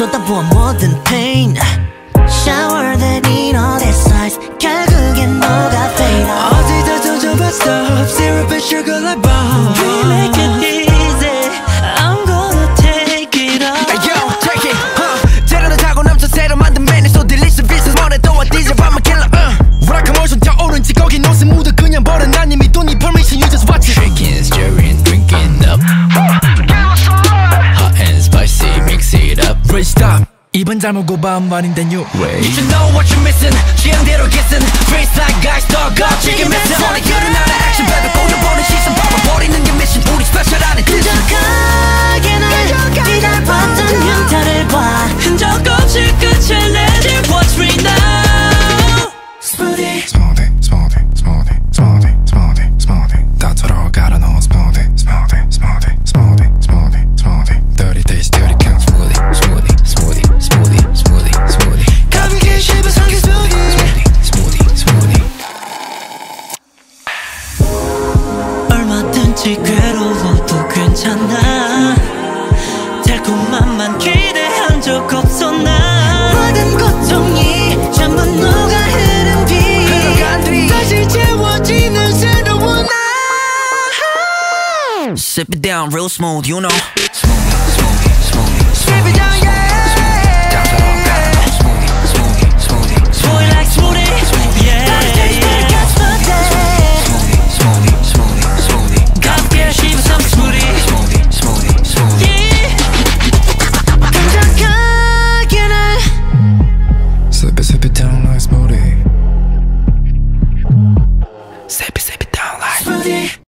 쏟아부어 모든 pain Shower then eat all this ice 결국엔 너가 fade out 어디다 던져봤어 Syrup and sugar like bomb We make it easy I'm gonna take it all Yo, take it, 재료는 타고 넘쳐 새로 만든 메뉴 So delicious business 뭐래도 어디서 I'm a killer Rock emotion 타오른지 거기 옷에 묻어 그냥 버려 난 이미 돈이 permission you just watch it Shaking, stirring, drinking up Hot and spicy, mix it up Wait stop 입은 잘못 굽어온 말인데 new way You should know what you're missing 취향대로 kissing Face like guys dog up chicken missing 오늘 그런 나의 action baby 꼬여보는 시선 바꿔버리는 게 mission 우리 special 안에 끈적하게 날 기다렸던 흉터를 봐 흔적 없이 끝을 내줄 Watch me now Smoothie Smoothie, smoothie, smoothie, smoothie, smoothie, smoothie 다 들어가라 너 smoothie, smoothie, smoothie, smoothie, smoothie, smoothie Dirty taste, dirty count smoothie, smoothie, smoothie, smoothie, smoothie, smoothie 가볍게 씹은 성게 smoothie smoothie, smoothie 얼마든지 괴로워도 괜찮아 달콤함만 기대한 적 없어 나 모든 고통이 전부 녹아 흐른 뒤 다시 채워지는 새로운 나 Sip it down real smooth you know Smoothie, smoothie, smoothie, Sip it down yeah 다 들어가라 너 smoothie, smoothie, smoothie, Boy like smoothie Yeah smoothie, smoothie, smoothie, smoothie 가볍게 씹은 some smoothie smoothie, smoothie, smoothie 끈적하게 날 Sip it down like smoothie Sip it down like smoothie